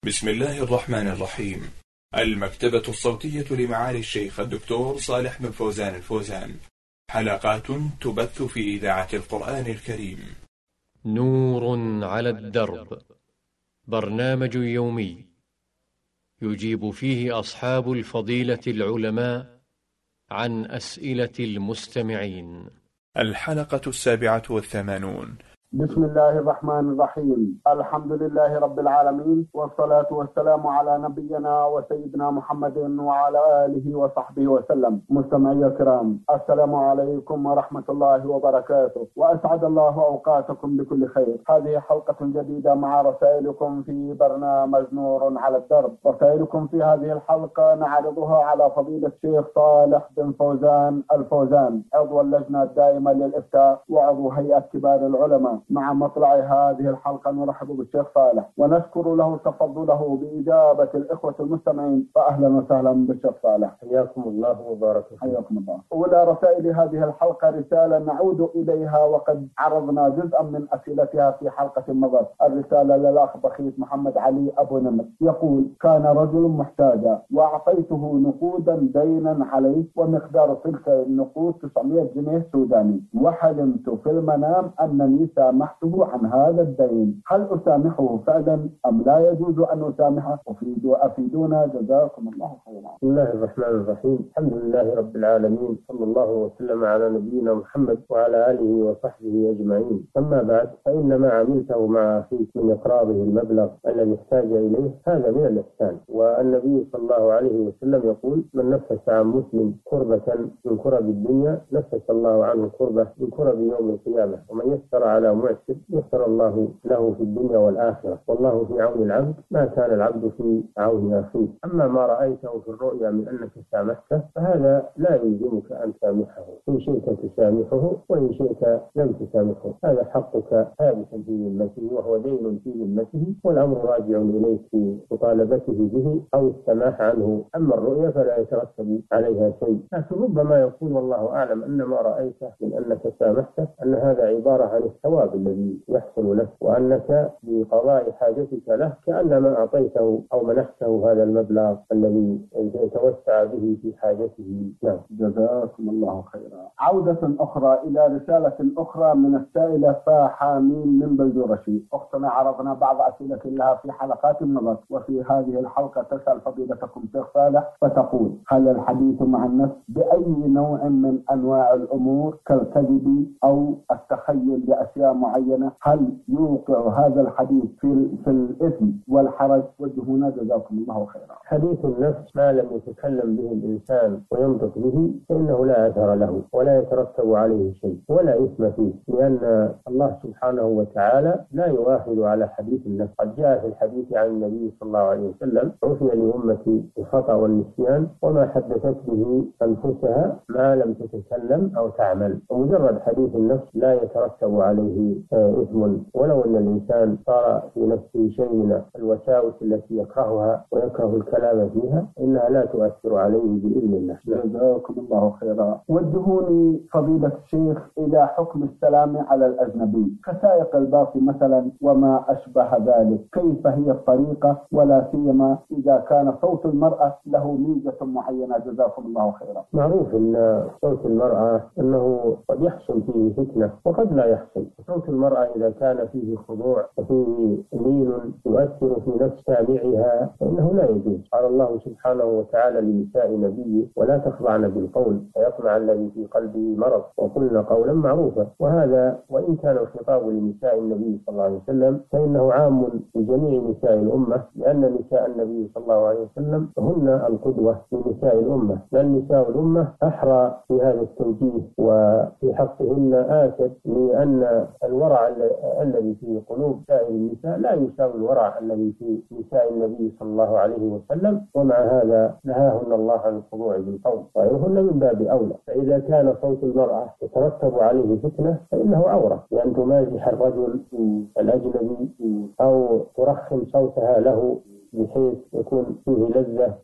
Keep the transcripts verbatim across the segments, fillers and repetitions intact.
بسم الله الرحمن الرحيم. المكتبة الصوتية لمعالي الشيخ الدكتور صالح بن فوزان الفوزان، حلقات تبث في إذاعة القرآن الكريم. نور على الدرب، برنامج يومي يجيب فيه أصحاب الفضيلة العلماء عن أسئلة المستمعين. الحلقة السابعة والثمانون. بسم الله الرحمن الرحيم. الحمد لله رب العالمين، والصلاة والسلام على نبينا وسيدنا محمد وعلى آله وصحبه وسلم. مستمعي الكرام، السلام عليكم ورحمة الله وبركاته، وأسعد الله أوقاتكم بكل خير. هذه حلقة جديدة مع رسائلكم في برنامج نور على الدرب. رسائلكم في هذه الحلقة نعرضها على فضيلة الشيخ صالح بن فوزان الفوزان، عضو اللجنة الدائمة للإفتاء وعضو هيئة كبار العلماء. مع مطلع هذه الحلقة نرحب بالشيخ صالح ونشكر له تفضله بإجابة الإخوة المستمعين، فأهلا وسهلا بالشيخ صالح. حياكم الله وبارك فيكم. حياكم الله. أولى رسائل هذه الحلقة رسالة نعود إليها وقد عرضنا جزءا من أسئلتها في حلقة مضت. الرسالة للأخ بخيت محمد علي أبو نمر، يقول: كان رجل محتاجا وأعطيته نقودا دينا عليه، ومقدار تلك النقود تسعمائة جنيه سوداني، وحلمت في المنام أنني سامحته عن هذا الدين. هل أسامحه فعلا أم لا يجوز أن أسامحه؟ أفيدوا أفيدونا جزاكم الله خيرا. بسم الله الرحمن الرحيم. الحمد لله رب العالمين، صلى الله وسلم على نبينا محمد وعلى آله وصحبه أجمعين. أما بعد، فإن ما عملته مع أخيك من إقراره المبلغ الذي احتاج إليه هذا من الإحسان، والنبي صلى الله عليه وسلم يقول: من نفس عن مسلم كربة من كرب الدنيا نفس الله عنه كربة من كرب يوم القيامة، ومن يسر على معسر يسر الله له في الدنيا والآخرة، والله في عون العبد ما كان العبد في عون أخيه. أما ما رأيته في الرؤيا من أنك سامحته فهذا لا يلزمك أن تسامحه، إن شئت تسامحه وإن شئت لم تسامحه، هذا حقك ثابتا في ذمته وهو دين في ذمته، والأمر راجع إليك في مطالبته به أو السماح عنه. أما الرؤيا فلا يترتب عليها شيء، لكن ربما يكون والله أعلم أن ما رأيته من أنك سامحته أن هذا عبارة عن الثواب الذي يحصل لك، وأنك بقضاء حاجتك له كأنما أعطيته أو منحته هذا المبلغ الذي يتوسع به في حاجته. نعم، جزاكم الله خيرا. عودة أخرى إلى رسالة أخرى من السائلة فحامين من بلد رشيد. أختنا عرضنا بعض أسئلة لها في حلقات مضت، وفي هذه الحلقة تسأل فضيلتكم شيخ صالح فتقول: هل الحديث مع النفس بأي نوع من أنواع الأمور كالكذب أو التخيل لأشياء معينة، هل يوقع هذا الحديث في في الإثم والحرج؟ وجهونا جزاكم الله خيرا. حديث النفس ما لم يتكلم به الإنسان وينطق به فإنه لا أثر له ولا يترتب عليه شيء ولا إثم فيه، لأن الله سبحانه وتعالى لا يؤاخذ على حديث النفس. قد جاء في الحديث عن النبي صلى الله عليه وسلم: عفي لأمتي الخطأ والنسيان وما حدثت به أنفسها ما لم تتكلم أو تعمل. ومجرد حديث النفس لا يترتب عليه إثم، ولو أن الإنسان صار في نفسه شيء من الوساوس التي يكرهها ويكره الكلام فيها إنها لا تؤثر عليه بإذن الله. جزاكم الله خيرا. وجهوني فضيلة الشيخ إلى حكم السلام على الأجنبي كسائق الباص مثلا وما أشبه ذلك، كيف هي الطريقة، ولا سيما إذا كان صوت المرأة له ميزة معينة؟ جزاكم الله خيرا. معروف أن صوت المرأة أنه قد يحصل فيه فتنة وقد لا يحصل. صوت المرأة إذا كان فيه خضوع وفيه لين يؤثر في نفس سامعها فإنه لا يجوز. قال الله سبحانه وتعالى لنساء نبيه: ولا تخضعن بالقول فيطمع الذي في قلبه مرض وقلن قولا معروفا. وهذا وإن كان الخطاب لنساء النبي صلى الله عليه وسلم فإنه عام لجميع نساء الأمة، لأن نساء النبي صلى الله عليه وسلم هن القدوة لنساء الأمة، لأن نساء الأمة أحرى في هذا التوجيه وفي حقهن آكد، لأن الورع الذي في قلوب سائر النساء لا يساوي الورع الذي في نساء النبي صلى الله عليه وسلم، ومع هذا نهاهن الله عن الخضوع بالقول، وغيرهن من باب أولى. فإذا كان صوت المرأة يترتب عليه فتنة فإنه عورة، لأن يعني تمازح الرجل الأجنبي أو ترخم صوتها له بحيث يكون فيه لذة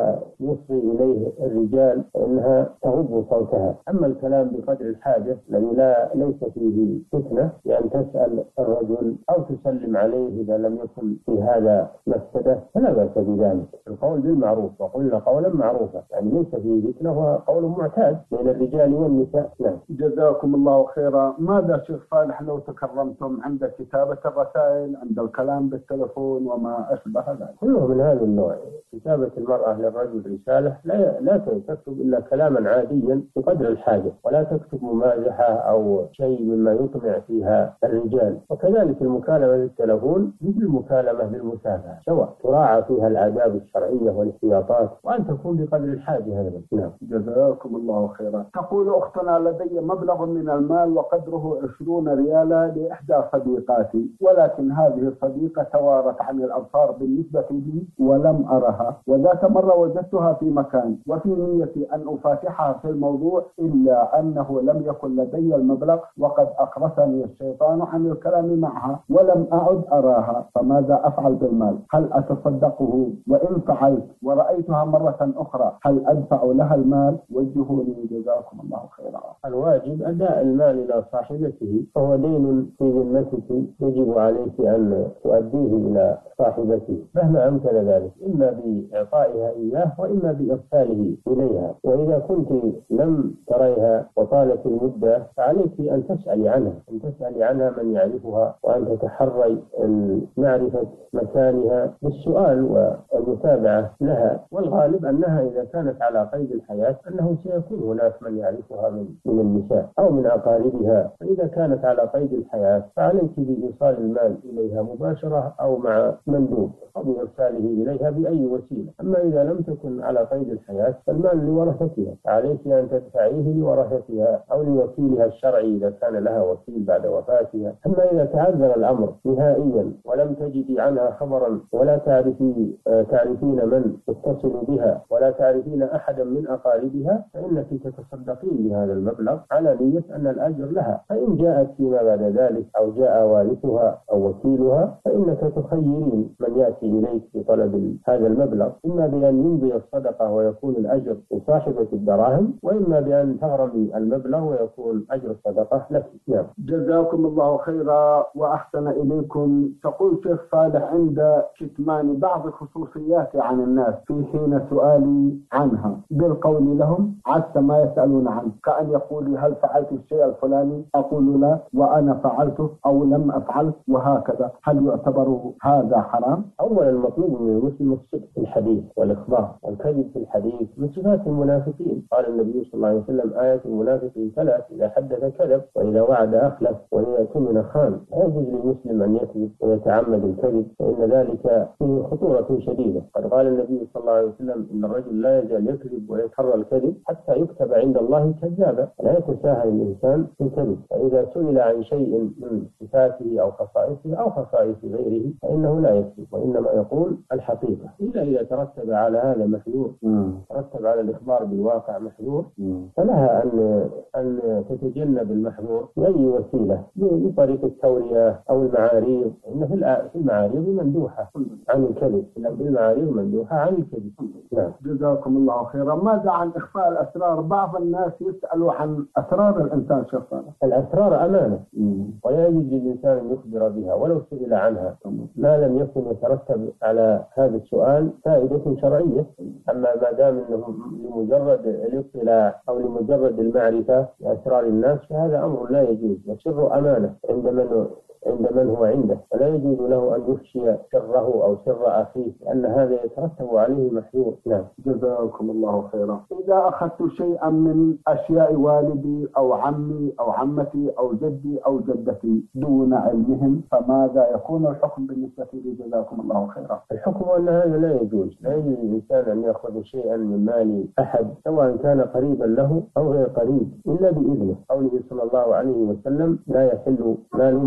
ويصغي إليه الرجال فإنها تغض صوتها. أما الكلام بقدر الحاجة الذي لا ليس فيه فتنة بأن تسأل الرجل أو تسلم عليه إذا لم يكن في هذا مفسدة فلا بأس بذلك. القول بالمعروف وقلنا قولا معروفا، يعني ليس فيه فتنة، هو قول معتاد بين الرجال والنساء. نعم. جزاكم الله خيرا. ماذا شيخ صالح لو تكرمتم عند كتابة الرسائل، عند الكلام بالتلفون وما أشبه ذلك؟ كله من هذا النوع. كتابة المرأة للرجل رسالة لا لا تكتب إلا كلاما عاديا بقدر الحاجة، ولا تكتب ممازحة أو شيء مما يطمع فيها الرجال. وكذلك المكالمة بالتلفون مثل المكالمة بالمسافة سواء، تراعى فيها الآداب الشرعية والاحتياطات وأن تكون بقدر الحاجة هذا. نعم. جزاكم الله خيرا. تقول أختنا: لدي مبلغ من المال وقدره عشرون ريالا لإحدى صديقاتي، ولكن هذه الصديقة توارت عن الأبصار بالنسبة لي ولم أرها، وذات مرة وجدتها في مكان وفي نيتي أن أفاتحها في الموضوع، إلا أنه لم يكن لدي المبلغ وقد أقرصني الشيطان عن الكلام معها ولم أعد أراها، فماذا أفعل بالمال؟ هل أتصدقه؟ وإن فعلت ورأيتها مرة أخرى هل أدفع لها المال؟ وجهوني جزاكم الله خيرا. الواجب أداء المال إلى صاحبته، فهو دين في ذمتك يجب عليك أن تؤديه إلى صاحبته مهما أمكن ذلك، إما بإعطائها إياه وإما بإرساله إليها. وإذا كنت لم تريها وطالت المدة فعليك أن تسألي عنها، أن تسألي عنها من يعرفها، وأن تتحري معرفة مكانها بالسؤال والمتابعة لها. والغالب أنها إذا كانت على قيد الحياة أنه سيكون هناك من يعرفها من, من النساء أو من أقاربها، فإذا كانت على قيد الحياة فعليك بإيصال المال إليها مباشرة أو مع مندوب أو بإرساله إليها بأي وسيلة. أما إذا لم تكن على قيد الحياة فالمال لورثتها، عليك أن تدفعيه لورثتها أو لوكيلها الشرعي إذا كان لها وكيل بعد وفاتها. أما إذا تعذر الأمر نهائيا ولم تجدي عنها خبرا ولا تعرفي تعرفين من تتصل بها ولا تعرفين أحدا من أقاربها فإنك تتصدقين بهذا المبلغ على نية أن الأجر لها، فإن جاءت فيما بعد ذلك أو جاء وارثها أو وكيلها فإنك تخيرين من يأتي إليك بطلب هذا المبلغ، إما بأن يمضي الصدقة ويكون الأجر لصاحبة الدراهم، وإما بأن تغرمي المبلغ ويكون أجر الصدقة لك. نعم. جزاكم الله خيرا وأحسن إليكم. تقول شيخ صالح: عند كتمان بعض خصوصيات عن الناس في حين سؤالي عنها بالقول لهم عكس ما يسألون عنه، كأن يقول: هل فعلت الشيء الفلاني؟ أقول لا وأنا فعلته أو لم أفعل، وهكذا. هل يعتبر هذا حرام؟ أولا المطلوب من المسلم الصدق في الحديث والإخبار، والكذب في الحديث من صفات المنافقين. قال النبي صلى الله عليه وسلم: آية المنافق ثلاث: إذا حدث كذب وإذا وعد أخلف وإذا اؤتمن خان. لا يجوز للمسلم أن يكذب ويتعمد الكذب، فإن ذلك فيه خطورة شديدة. قد قال النبي صلى الله عليه وسلم: إن الرجل لا يزال يكذب ويتحرى الكذب حتى يكتب عند الله كذابا. لا يتساهل الإنسان في الكذب، فإذا سئل عن شيء من صفاته أو خصائصه أو خصائص غيره فإنه لا يكذب، وإنما يقول الحقيقة، إلا إذا ترتب على هذا محذور، ترتب على الإخبار بالواقع محذور، فلها أن أن تتجنب المحذور بأي وسيلة، بطريقة التورية أو المعاريض. إن في المعاريض مندوحة عن الكذب، في المعاريض مندوحة عن الكذب. نعم. جزاكم الله خيرا. ماذا عن إخفاء الأسرار؟ بعض الناس يسألوا عن أسرار الإنسان شيخ صالح. الأسرار أمانة ولا يجوز للإنسان أن يخبر بها ولو سئل عنها، ما لم يكن يترتب على هذا السؤال فائدة شرعية. أما ما دام أنه لمجرد الاطلاع أو لمجرد المعرفة بأسرار الناس فهذا أمر لا يجوز، والسر أمانة عند من عند من هو عنده، ولا يجوز له أن يفشي سره أو سر أخيه لأن هذا يترتب عليه محذور. نعم. جزاكم الله خيرا. إذا أخذت شيئا من أشياء والدي أو عمي أو عمتي أو جدي أو جدتي دون علمهم فماذا يكون الحكم بالنسبة لي؟ جزاكم الله خيرا. الحكم أن هذا لا يجوز. لا يجوز للإنسان أن يأخذ شيئا من مال أحد سواء كان قريبا له أو غير قريب إلا بإذنه. قوله صلى الله عليه وسلم: لا يحل مال امرئ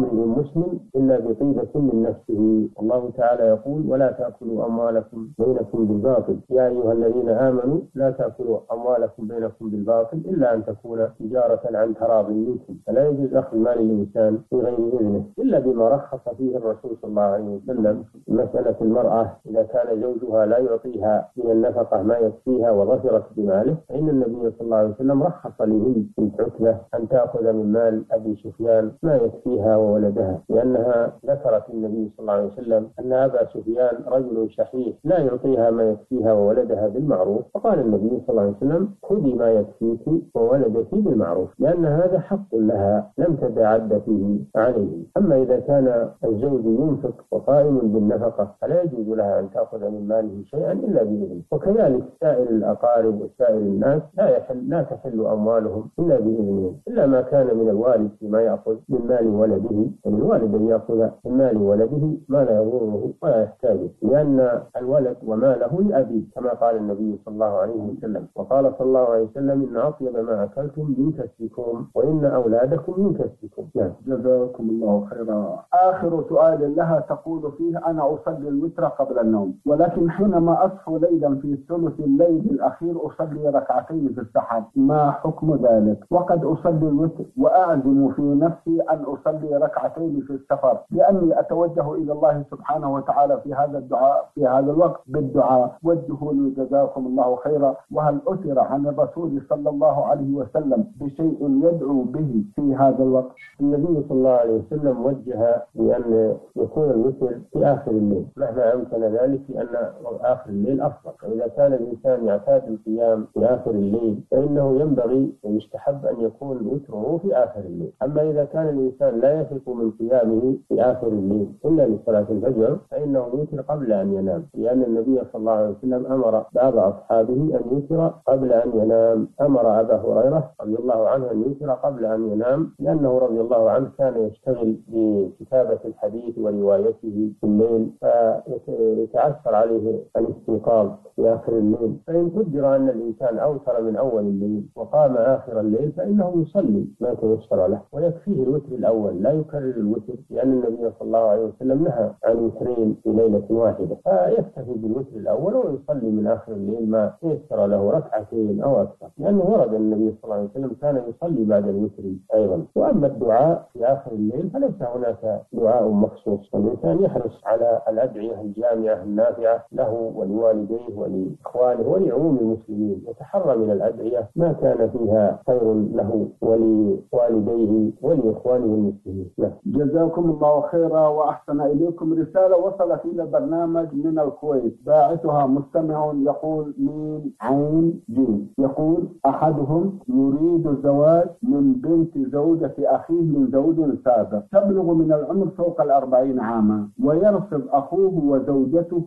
مسلم إلا بطيبة من نفسه. الله تعالى يقول: ولا تأكلوا أموالكم بينكم بالباطل يا أيها الذين آمنوا لا تأكلوا أموالكم بينكم بالباطل إلا أن تكون تجارة عن تراض منكم. فلا يجوز أخذ مال الإنسان بغير إذنه إلا بما رخص فيه الرسول صلى الله عليه وسلم. مسألة المرأة إذا كان زوجها لا يعطيها من النفقة ما يكفيها وظفرت بماله، فإن النبي صلى الله عليه وسلم رخص لهند بنت عتبة أن تأخذ من مال أبي سفيان ما يكفيها وولدها، لأنها ذكرت النبي صلى الله عليه وسلم أن أبا سفيان رجل شحيح لا يعطيها ما يكفيها وولدها بالمعروف، فقال النبي صلى الله عليه وسلم: خذي ما يكفيك وولدك بالمعروف، لأن هذا حق لها لم تتعد فيه عليه. أما إذا كان الزوج ينفق وقائم بالنفقة فلا يجوز لها أن تأخذ من ماله شيئا إلا بإذنه. وكذلك سائر الأقارب وسائر الناس لا يحل لا تحل أموالهم إلا بإذنهم، إلا ما كان من الوالد فيما يأخذ من مال ولده، ومن الوالد أن يأخذ من مال ولده ما لا يضره ولا يحتاجه، لأن الولد وماله لأبيه كما قال النبي صلى الله عليه وسلم. وقال صلى الله عليه وسلم: إن أطيب ما أكلتم من كسبكم وإن أولادكم من كسبكم. يعني جزاكم الله خيرا. آخر سؤال لها تقول فيه: أنا أصلي الوتر قبل النوم، ولكن حينما أصحو ليلا في ثلث الليل الأخير أصلي ركعتين في السحر، ما حكم ذلك؟ وقد أصلي الوتر وأعزم في نفسي أن أصلي ركعتين في السفر، لأني أتوجه إلى الله سبحانه وتعالى في هذا الدعاء في هذا الوقت بالدعاء. وجهوا لي جزاكم الله خيرا. وهل أثر عن الرسول صلى الله عليه وسلم بشيء يدعو به في هذا الوقت؟ النبي صلى الله عليه وسلم وجه بأن يكون الوتر في آخر الليل مهما أمكن ذلك، لأن آخر الليل أفضل. وإذا كان الإنسان يعتاد القيام في آخر الليل فإنه ينبغي ويستحب أن يكون وتره في آخر الليل. أما إذا كان الإنسان لا يثق من قيامه في آخر الليل إلا لصلاة الفجر فإنه يوتر قبل أن ينام، لأن النبي صلى الله عليه وسلم أمر بعض أصحابه أن يوتر قبل أن ينام. أمر أبا هريرة رضي الله عنه أن يوتر قبل أن ينام، لأنه رضي الله عنه كان يشتغل بكتابة الحديث وروايته في الليل فيتعثر عليه الاستيقاظ في آخر الليل. فإن قدر أن الإنسان أوتر من أول الليل وقام آخر الليل فإنه يصلي ما تيسر له، ويكفيه الوتر الأول لا يكرر الوتر، لأن النبي صلى الله عليه وسلم نهى عن وترين في ليلة واحدة، فيكتفي بالوتر الأول ويصلي من آخر الليل ما تيسر له ركعتين أو أكثر، لأنه ورد النبي صلى الله عليه وسلم كان يصلي بعد الوتر أيضا. وأما الدعاء في آخر الليل فليس هناك دعاء مخصوص، والإنسان يحرص على الأدعية الجامعة النافعة له ولوالديه ولإخوانه ولعموم المسلمين، يتحرى من الأدعية ما كان فيها خير له ولوالديه ولإخوانه المسلمين. جزاكم الله خيرا وأحسن إليكم. رسالة وصلت إلى البرنامج من الكويت، باعثها مستمع يقول: ميم عين جيم، يقول: أحدهم يريد الزواج من بنت زوجة أخيه من زوج سابق، تبلغ من العمر فوق الأربعين عاما، ويرفض أخوه وزوجته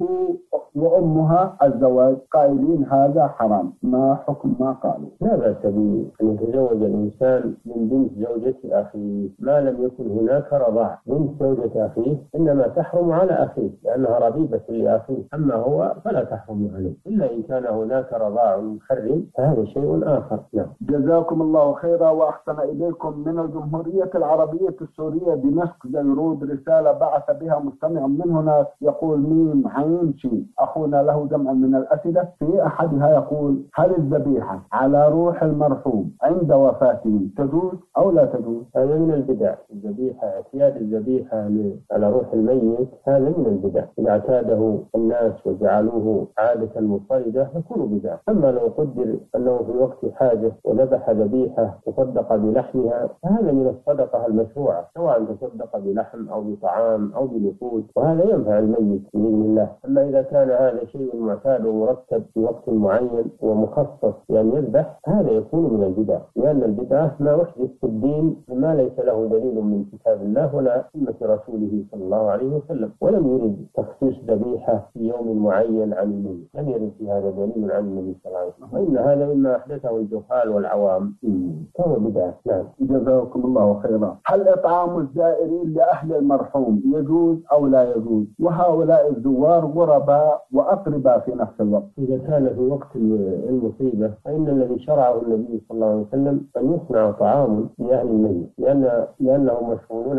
وأمها الزواج قائلين هذا حرام، ما حكم ما قالوا؟ لا بأس بأن يتزوج الإنسان من بنت زوجة أخيه ما لم يكن هناك رضاع. بنت زوجة أخيه إنما تحرم على أخيه لأنها ربيبة لأخيه، أما هو فلا تحرم عليه إلا إن كان هناك رضاع محرم فهذا شيء آخر. نعم. جزاكم الله خيرا وأحسن إليكم. من الجمهورية العربية السورية دمشق زيرود رسالة بعث بها مستمع من هناك يقول: ميم عين شي، أخونا له جمع من الأسئلة، في أحدها يقول: هل الذبيحة على روح المرحوم عند وفاته تجوز أو لا تجوز؟ هذا من البدع. الذبيحة اعتياد الذبيحة على روح الميت هذا من البدع، إذا اعتاده الناس وجعلوه عادة مضطردة يكون بدعة. أما لو قدر أنه في وقت حاجة وذبح ذبيحة تصدق بلحمها فهذا من الصدقة المشروعة، سواء تصدق بلحم أو بطعام أو بنقود، وهذا ينفع الميت بإذن الله. أما إذا كان هذا شيء معتاد ومرتب في وقت معين ومخصص يعني يذبح هذا يكون من البدع، لأن البدعة ما أحدث في الدين ما ليس له دليل من كتاب الله ولا سنة رسوله صلى الله عليه وسلم، ولم يرد تخصيص ذبيحة في يوم معين عن الميت، لم يرد في هذا دليل عن النبي صلى الله عليه وسلم، وإن هذا مما أحدثه الجهال والعوام فهو بدعة. نعم. جزاكم الله خيرا. هل إطعام الزائرين لأهل المرحوم يجوز أو لا يجوز؟ وهؤلاء الزوار غرباء وأقرباء في نفس الوقت. إذا كان في وقت المصيبة فإن الذي شرعه النبي صلى الله عليه وسلم أن يصنع طعام لأهل الميت، لأن لأنهم مشغولون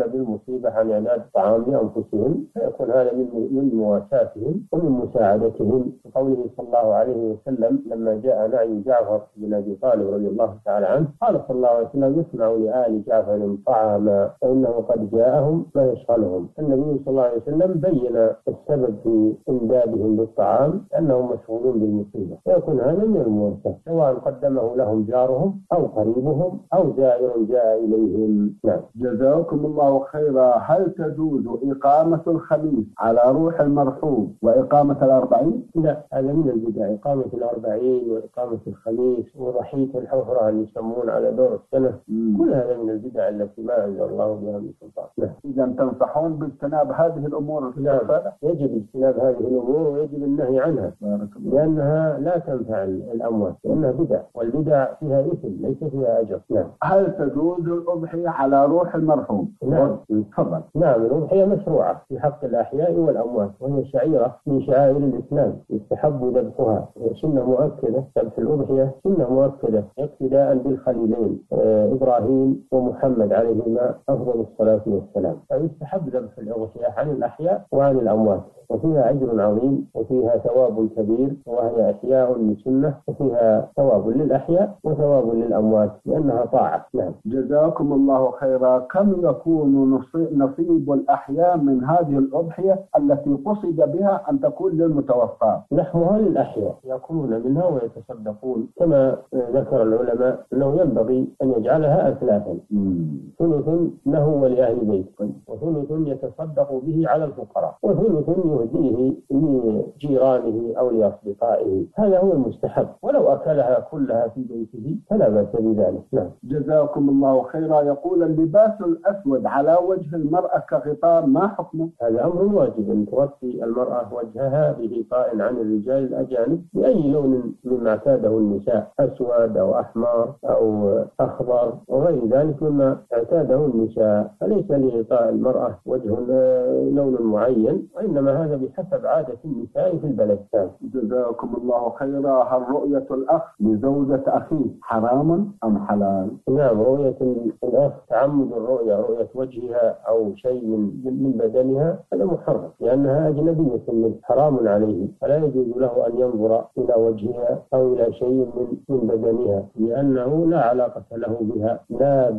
بالمصيبة عن إعداد الطعام لأنفسهم، فيكون هذا من من مواساتهم ومن مساعدتهم. قوله صلى الله عليه وسلم لما جاء نعي جعفر بن أبي طالب رضي الله تعالى عنه قال صلى الله عليه وسلم: يصنع لآل جعفر طعاما فإنه قد جاءهم ما يشغلهم. النبي صلى الله عليه وسلم بين السبب في إمدادهم بالطعام أنهم مشغولون بالمصيبة، فيكون هذا من المواساة، سواء قدمه لهم جارهم أو قريبهم أو زائر جاء إليهم. نعم. جزاكم الله خيرا. هل تجوز إقامة الخميس على روح المرحوم وإقامة الأربعين؟ لا، هذا من البدع، إقامة الأربعين وإقامة الخميس وضحية الحفرة اللي يسمون على دور السنة، مم. كل هذا من البدع التي ما أنزل الله بها من سلطان. نعم. إذا تنصحون باجتناب هذه الأمور؟ نعم، يجب اجتناب هذه الأمور ويجب النهي عنها، لأنها لا تنفع الأموات، لأنها بدع، والبدع فيها إثم ليس فيها أجر. نعم. هل تجوز الأضحية على روح المرحوم؟ نعم. تفضل. نعم، الأضحية مشروعة في حق الأحياء والأموات، وهي شعيرة من شعائر الإسلام يستحب ذبحها، سنة مؤكدة. ذبح الأضحية سنة مؤكدة اقتداء بالخليلين إبراهيم ومحمد عليهما أفضل الصلاة والسلام، فيستحب ذبح الأضحية عن الأحياء وعن الأموات، وفيها أجر عظيم وفيها ثواب كبير، وهي أحياء لسنة، وفيها ثواب للأحياء وثواب للأموات لأنها طاعة. نعم. جزاكم الله خيرا. كم يكون نصيب الأحياء من هذه الأضحية التي قصد بها أن تكون للمتوفى؟ لحمها للأحياء يأكلون منها ويتصدقون، كما ذكر العلماء أنه ينبغي أن يجعلها أثلاثا، ثلث له ولأهل بيته، وثلث يتصدق به على الفقراء، وثلث يهديه لجيرانه أو لأصدقائه. هذا هو المستحب، ولو أكلها كلها في بيته فلا بأس بذلك. نعم. جزاكم الله خيرا. يقول: اللباس الأسود على وجه المرأة كغطاء، ما حكمه؟ هذا أمر واجب، أن تغطي المرأة وجهها بغطاء عن الرجال الأجانب بأي لون مما اعتاده النساء، أسود أو أحمر أو أخضر وغير ذلك مما اعتاده النساء، فليس لغطاء المرأة وجه لون معين، وإنما هذا بحسب عادة النساء في البلد. جزاكم الله خيرا. هل رؤية الأخ لزوجة أخيه حرام أم حلال؟ نعم، رؤية الأخ تعمد الرؤية، رؤية وجهها أو شيء من من بدنها، هذا محرم لأنها أجنبية منه، حرام عليه، فلا يجوز له أن ينظر إلى وجهها أو إلى شيء من من بدنها، لأنه لا علاقة له بها، لا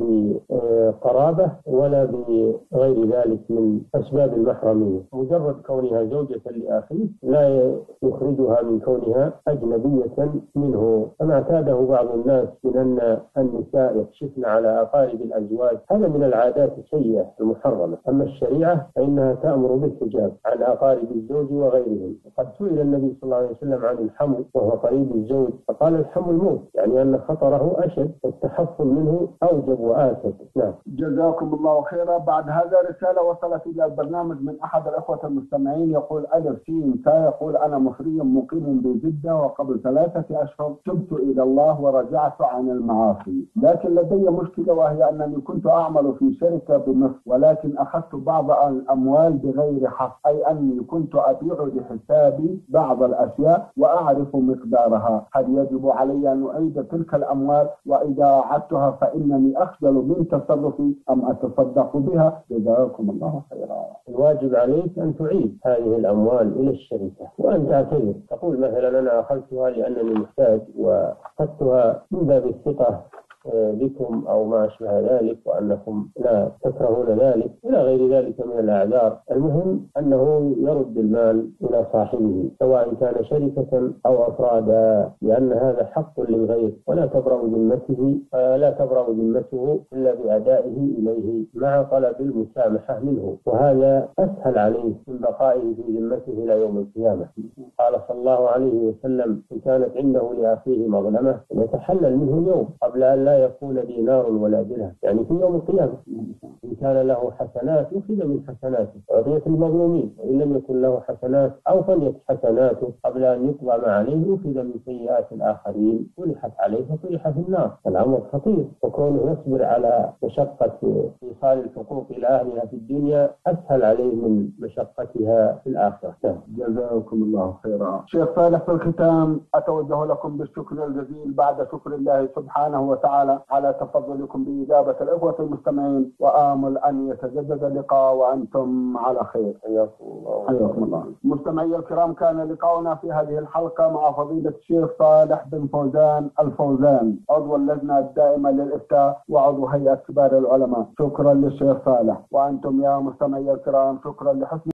بقرابة ولا بغير ذلك من أسباب المحرمية. مجرد كونها زوجة لأخيه لا يخرجها من كونها أجنبية منه، كما اعتاده بعض الناس من أن النساء يكشفن على أقارب الأزواج، هذا من العادات السيئة المحرمة. أما الشريعة فإنها تأمر بالحجاب عن أقارب الزوج وغيرهم. وقد سئل النبي صلى الله عليه وسلم عن الحمو وهو قريب الزوج، فقال: الحمو الموت، يعني أن خطره أشد والتحفظ منه أوجب وآكد. نعم. جزاكم الله خيرا. بعد هذا رسالة وصلت إلى البرنامج من أحد الأخوة المستمعين، يقول: ألف سين تا، يقول: أنا مصري مقيم بجدة، وقبل ثلاثة أشهر تبت إلى الله ورجعت عن المعاصي، لكن لدي مشكلة، وهي أنني كنت أعمل في شركة بمصر، ولكن أخذت بعض الأموال بغير حق، أي أني كنت أبيع لحسابي بعض الأشياء وأعرف مقدارها. هل يجب علي أن أعيد تلك الأموال؟ وإذا أعدتها فإنني أخجل من تصرفي أم أتصدق بها؟ جزاكم الله خيرا. الواجب عليك أن تعيد هذه الأموال إلى الشركة وأن تعتذر، تقول مثلا: أنا أخذتها لأنني محتاج وأخذتها من باب الثقة بكم أو ما أشبه ذلك، وأنكم لا تكرهون ذلك إلى غير ذلك من الأعذار. المهم أنه يرد المال إلى صاحبه، سواء كان شركة أو أفرادا، لأن هذا حق للغير، ولا تبرأ ذمته لا تبرأ ذمته إلا بأدائه إليه مع طلب المسامحة منه، وهذا أسهل عليه من بقائه في ذمته إلى يوم القيامة. قال صلى الله عليه وسلم: إن كانت عنده لأخيه مظلمة يتحلل منه يوم قبل أن لا يكون دينار ولا درهم، يعني في يوم القيامة. إن كان له حسنات أخذ من حسناته وأعطيت المظلومين، وإن لم يكن له حسنات أو فنيت حسناته قبل أن يقضى ما عليه أخذ من سيئات الآخرين طرحت عليه فطرح في النار. الأمر خطير، وكونه يصبر على مشقة إيصال الحقوق إلى أهلها في الدنيا أسهل عليه من مشقتها في الآخرة. جزاكم الله خيرا. شيخ صالح، في الختام أتوجه لكم بالشكر الجزيل بعد شكر الله سبحانه وتعالى تعالى على تفضلكم بإجابة الإخوة المستمعين، وآمل أن يتجدد اللقاء وأنتم على خير. حياكم الله. حياكم الله. مستمعي الكرام، كان لقاؤنا في هذه الحلقة مع فضيلة الشيخ صالح بن فوزان الفوزان، عضو اللجنة الدائمة للإفتاء وعضو هيئة كبار العلماء. شكرا للشيخ صالح، وأنتم يا مستمعي الكرام شكرا لحسن